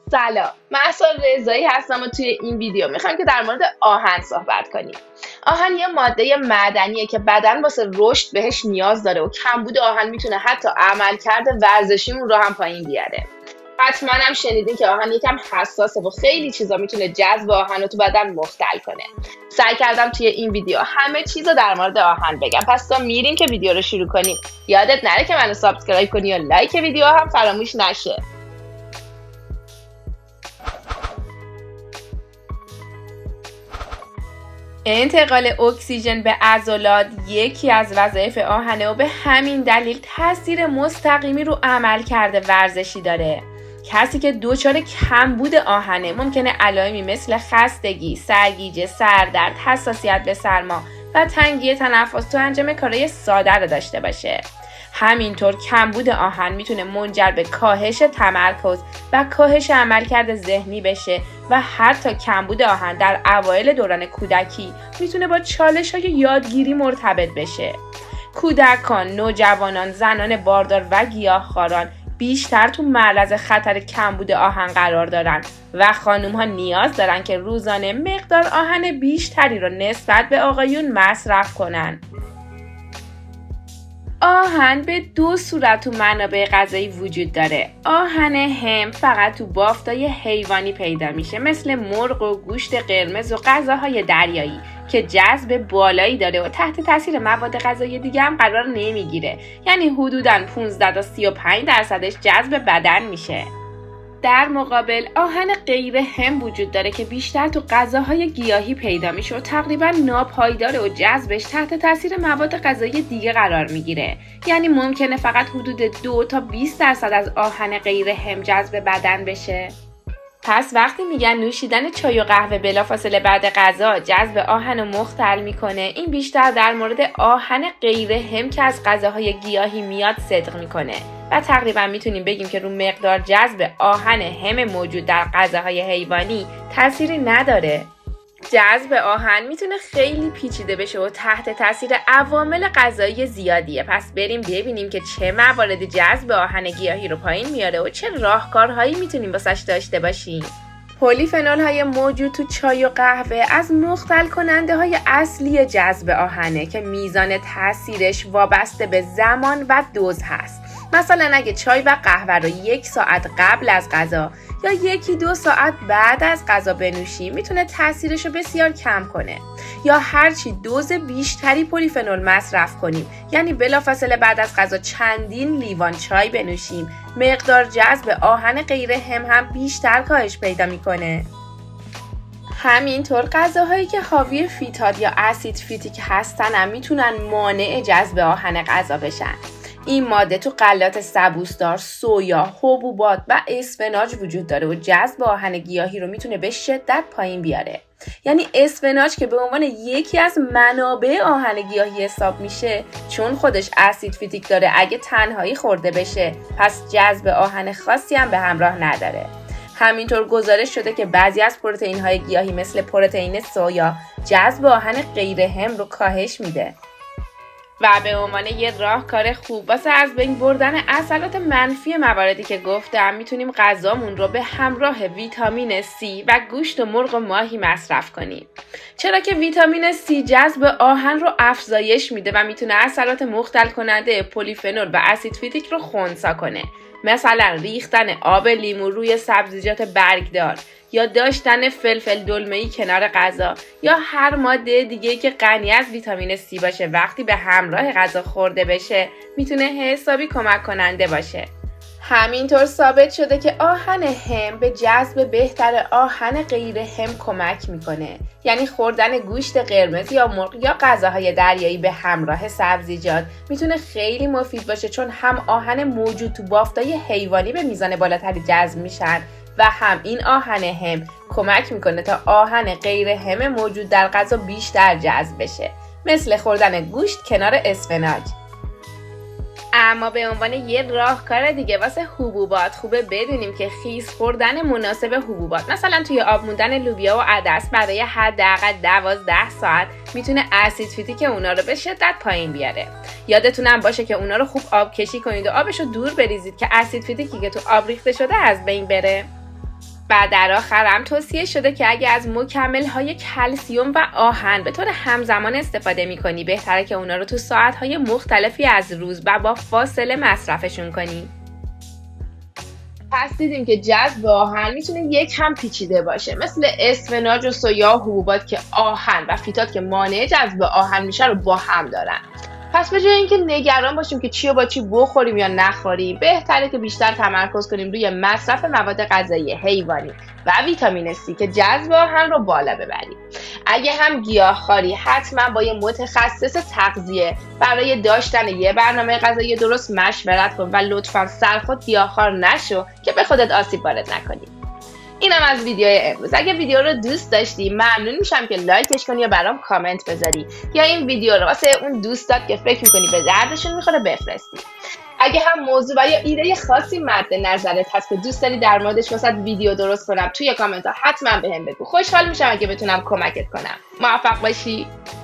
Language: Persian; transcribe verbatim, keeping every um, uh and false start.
سلام، مهسا رضایی هستم و توی این ویدیو میخوایم که در مورد آهن صحبت کنیم. آهن یه ماده معدنیه که بدن واسه رشد بهش نیاز داره و کمبود آهن میتونه حتی عملکرد ورزشیمون رو هم پایین بیاره. حتما هم شنیدین که آهن یکم حساسه و خیلی چیزا میتونه جذب آهن رو تو بدن مختل کنه. سعی کردم توی این ویدیو همه چیزو در مورد آهن بگم. پس تا میریم که ویدیو رو شروع کنیم یادت نره که منو سابسکرایب کنی و لایک ویدیو هم فراموش نشه. انتقال اکسیژن به عضلات یکی از وظایف آهنه و به همین دلیل تاثیر مستقیمی رو عملکرد ورزشی داره. کسی که دچار کمبود آهنه ممکنه علائمی مثل خستگی، سرگیجه، سردرد، حساسیت به سرما و تنگی تنفس تو انجام کارهای ساده رو داشته باشه. همینطور کمبود آهن میتونه منجر به کاهش تمرکز و کاهش عملکرد ذهنی بشه و حتی کمبود آهن در اوایل دوران کودکی میتونه با چالش‌های یادگیری مرتبط بشه. کودکان، نوجوانان، زنان باردار و گیاهخواران بیشتر تو معرض خطر کمبود آهن قرار دارن و خانوم‌ها نیاز دارن که روزانه مقدار آهن بیشتری رو نسبت به آقایون مصرف کنن. آهن به دو صورت تو منابع غذایی وجود داره. آهن هم فقط تو بافتای حیوانی پیدا میشه مثل مرغ و گوشت قرمز و غذاهای دریایی که جذب بالایی داره و تحت تاثیر مواد غذایی دیگه هم قرار نمیگیره. یعنی حدوداً پانزده تا سی و پنج درصدش جذب بدن میشه. در مقابل آهن غیر هم وجود داره که بیشتر تو غذاهای گیاهی پیدا میشه و تقریبا ناپایداره و جذبش تحت تاثیر مواد غذایی دیگه قرار میگیره. یعنی ممکنه فقط حدود دو تا بیست درصد از آهن غیر هم جذب بدن بشه. پس وقتی میگن نوشیدن چای و قهوه بلافاصله بعد غذا جذب آهن رو مختل میکنه، این بیشتر در مورد آهن غیر هم که از غذاهای گیاهی میاد صدق میکنه و تقریبا میتونیم بگیم که رو مقدار جذب آهن هم موجود در غذاهای حیوانی تأثیری نداره. جذب آهن میتونه خیلی پیچیده بشه و تحت تاثیر عوامل غذایی زیادیه. پس بریم ببینیم که چه مواردی جذب آهن گیاهی رو پایین میاره و چه راهکارهایی میتونیم واسش داشته باشیم. پلیفنول های موجود تو چای و قهوه از مختل کننده های اصلی جذب آهنه که میزان تاثیرش وابسته به زمان و دوز هست. مثلا اگه چای و قهوه رو یک ساعت قبل از غذا یا یکی دو ساعت بعد از غذا بنوشیم میتونه تاثیرش رو بسیار کم کنه. یا هرچی دوز بیشتری پلیفنول مصرف کنیم، یعنی بلافاصله بعد از غذا چندین لیوان چای بنوشیم، مقدار جذب آهن غیر هم هم بیشتر کاهش پیدا میکنه. همینطور غذاهایی که حاوی فیتات یا اسید فیتیک هستن هم میتونن مانع جذب آهن غذا بشن. این ماده تو غلات سبوسدار، سویا، حبوبات و اسفناج وجود داره و جذب آهن گیاهی رو میتونه به شدت پایین بیاره. یعنی اسفناج که به عنوان یکی از منابع آهن گیاهی حساب میشه، چون خودش اسید فیتیک داره، اگه تنهایی خورده بشه پس جذب آهن خاصی هم به همراه نداره. همینطور گزارش شده که بعضی از پروتئین های گیاهی مثل پروتئین سویا جذب آهن غیر هم رو کاهش میده. و به عنوان یه راهکار خوب واسه از بین بردن اثرات منفی مواردی که گفتم میتونیم غذامون رو به همراه ویتامین C و گوشت و مرغ و ماهی مصرف کنیم. چرا که ویتامین C جذب آهن رو افزایش میده و میتونه اثرات مختل کننده پلیفنول و اسید فیتیک رو خنثی کنه. مثلا ریختن آب لیمو روی سبزیجات برگدار یا داشتن فلفل دلمه‌ای کنار غذا یا هر ماده دیگه که غنی از ویتامین C باشه وقتی به همراه غذا خورده بشه میتونه حسابی کمک کننده باشه. همینطور ثابت شده که آهن هم به جذب بهتر آهن غیر هم کمک میکنه. یعنی خوردن گوشت قرمز یا مرغ یا غذاهای دریایی به همراه سبزیجات میتونه خیلی مفید باشه، چون هم آهن موجود تو بافتای حیوانی به میزان بالاتری جذب میشن و هم این آهن هم کمک میکنه تا آهن غیر هم موجود در غذا بیشتر جذب بشه، مثل خوردن گوشت کنار اسفناج. اما به عنوان یه راهکار دیگه واسه حبوبات خوبه بدونیم که خیس خوردن مناسب حبوبات، مثلا توی آب موندن لوبیا و عدس برای حداقل دوازده ساعت میتونه اسید فیتیک اونا رو به شدت پایین بیاره. یادتونم باشه که اونا رو خوب آب کشی کنید و آبش رو دور بریزید که اسید فیتیکی که تو آب ریخته شده از بین بره. و در آخر هم توصیه شده که اگه از مکمل های کلسیم و آهن به طور همزمان استفاده میکنی بهتره که اونا رو تو ساعت های مختلفی از روز و با فاصله مصرفشون کنی. پس دیدیم که جذب آهن میتونه یک هم پیچیده باشه، مثل اسفناج و سویا و حبوبات که آهن و فیتات که مانع جذب آهن میشه رو با هم دارن. پس به جای اینکه نگران باشیم که چی و با چی بخوریم یا نخوریم، بهتره که بیشتر تمرکز کنیم روی مصرف مواد غذایی حیوانی و ویتامین سی که جذب آهن رو بالا ببریم. اگه هم گیاهخواری، حتما با یه متخصص تغذیه برای داشتن یه برنامه غذایی درست مشورت کن و لطفاً سرخود گیاهخوار نشو که به خودت آسیب وارد نکنی. اینم از ویدیوی امروز. اگه ویدیو رو دوست داشتی ممنون میشم که لایکش کنی یا برام کامنت بذاری یا این ویدیو رو واسه اون دوستات که فکر میکنی به دردشون میخوره بفرستی. اگه هم موضوع و یا ایده خاصی مد نظرت هست که دوست داری در موردش واسه ویدیو درست کنم توی کامنت ها حتما بهم بگو. خوشحال میشم اگه بتونم کمکت کنم. موفق باشی.